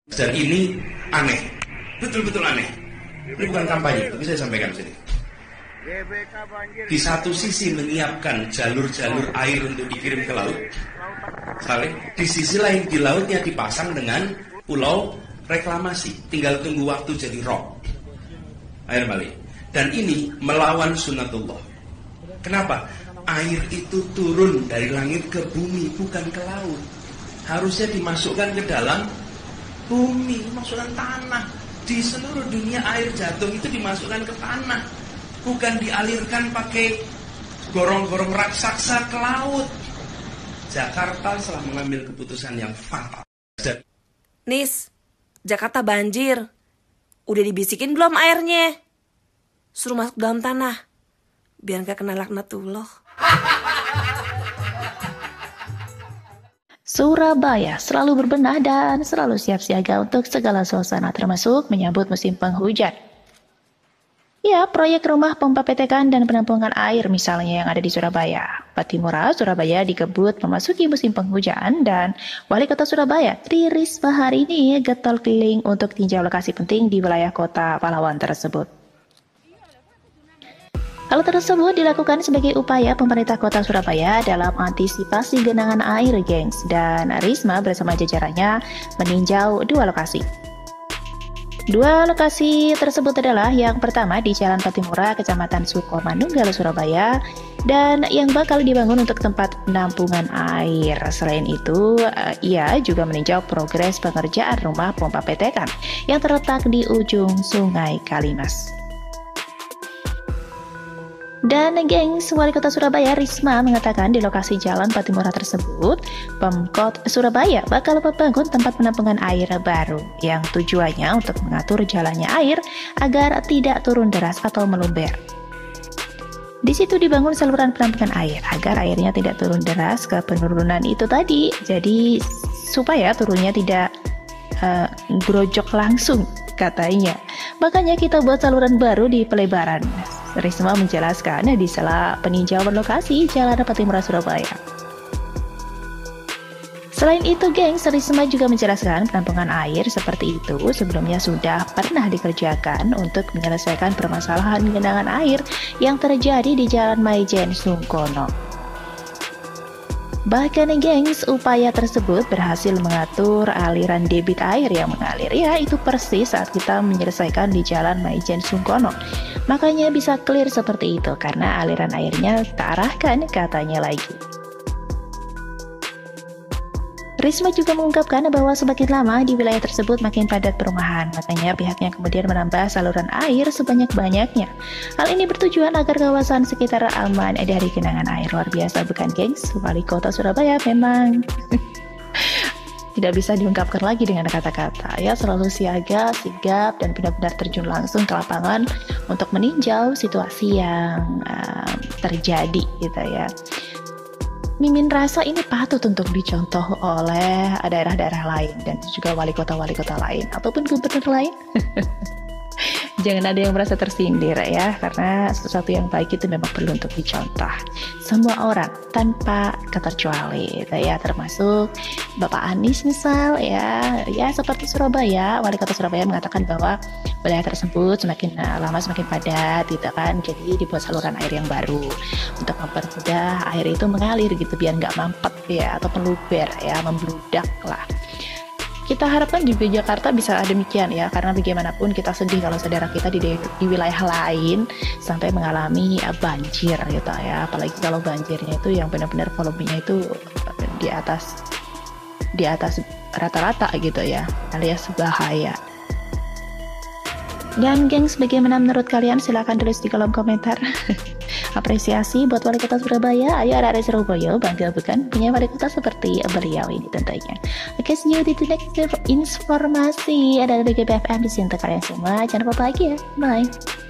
Dan ini aneh, betul-betul aneh. Ini bukan kampanye, tapi saya sampaikan sini. Di satu sisi menyiapkan jalur-jalur air untuk dikirim ke laut, di sisi lain di lautnya dipasang dengan pulau reklamasi, tinggal tunggu waktu jadi rock air balik. Dan ini melawan sunnatullah. Kenapa? Air itu turun dari langit ke bumi, bukan ke laut. Harusnya dimasukkan ke dalam bumi, dimasukkan tanah. Di seluruh dunia air jatuh itu dimasukkan ke tanah, bukan dialirkan pakai gorong-gorong raksasa ke laut. Jakarta telah mengambil keputusan yang fatal. Nis, Jakarta banjir. Udah dibisikin belum airnya? Suruh masuk dalam tanah, biar gak kena laknatullah. Surabaya selalu berbenah dan selalu siap siaga untuk segala suasana, termasuk menyambut musim penghujan. Ya, proyek rumah pompa petekan dan penampungan air misalnya yang ada di Surabaya. Patimura, Surabaya dikebut memasuki musim penghujan dan Wali Kota Surabaya, Tri Risma hari ini getol keliling untuk tinjau lokasi penting di wilayah kota pahlawan tersebut. Hal tersebut dilakukan sebagai upaya pemerintah kota Surabaya dalam antisipasi genangan air, gengs. Dan Risma bersama jajarannya meninjau dua lokasi. Dua lokasi tersebut adalah yang pertama di Jalan Patimura, Kecamatan Sukomanunggal, Surabaya, dan yang bakal dibangun untuk tempat penampungan air. Selain itu, ia juga meninjau progres pengerjaan rumah pompa petekan yang terletak di ujung Sungai Kalimas. Dan gengs, Wali Kota Surabaya Risma mengatakan di lokasi Jalan Patimura tersebut, Pemkot Surabaya bakal membangun tempat penampungan air baru yang tujuannya untuk mengatur jalannya air agar tidak turun deras atau meluber. Di situ dibangun saluran penampungan air agar airnya tidak turun deras ke penurunan itu tadi. Jadi supaya turunnya tidak grojok langsung katanya. Makanya kita buat saluran baru di pelebaran. Risma menjelaskan di sela peninjauan lokasi Jalan Patimura, Surabaya. Selain itu, gengs, Risma juga menjelaskan penampungan air seperti itu sebelumnya sudah pernah dikerjakan untuk menyelesaikan permasalahan genangan air yang terjadi di Jalan Maijen Sungkono. Bahkan, gengs, upaya tersebut berhasil mengatur aliran debit air yang mengalir. Ya, itu persis saat kita menyelesaikan di Jalan Maijen Sungkono. Makanya bisa clear seperti itu karena aliran airnya terarahkan, katanya lagi. Risma juga mengungkapkan bahwa semakin lama di wilayah tersebut makin padat perumahan, makanya pihaknya kemudian menambah saluran air sebanyak-banyaknya. Hal ini bertujuan agar kawasan sekitar aman dari genangan air. Luar biasa bukan, gengs? Wali Kota Surabaya memang tidak bisa diungkapkan lagi dengan kata-kata, ya, selalu siaga, sigap, dan benar-benar terjun langsung ke lapangan untuk meninjau situasi yang terjadi gitu ya. Mimin rasa ini patut untuk dicontoh oleh daerah-daerah lain dan juga wali kota lain ataupun gubernur lain. Jangan ada yang merasa tersindir ya, karena sesuatu yang baik itu memang perlu untuk dicontoh. Semua orang tanpa keterkecuali, ya, termasuk Bapak Anies misal, ya seperti Surabaya, Wali Kota Surabaya mengatakan bahwa wilayah tersebut semakin lama semakin padat, gitu kan. Jadi dibuat saluran air yang baru untuk mempermudah air itu mengalir gitu, biar nggak mampet ya atau meluber ya, membludak lah. Kita harapkan juga Jakarta bisa demikian ya, karena bagaimanapun kita sedih kalau saudara kita di wilayah lain sampai mengalami banjir gitu ya, apalagi kalau banjirnya itu yang benar-benar volumenya itu di atas rata-rata gitu ya, alias bahaya. Dan gengs, bagaimana menurut kalian? Silahkan tulis di kolom komentar. Apresiasi buat Wali Kota Surabaya. Ayo anak-anak Surabaya, bangga bukan punya wali kota seperti beliau ini tentunya. Oke, see you di next informasi. Ada BGBFM di sini untuk kalian semua. Jangan lupa lagi ya. Bye.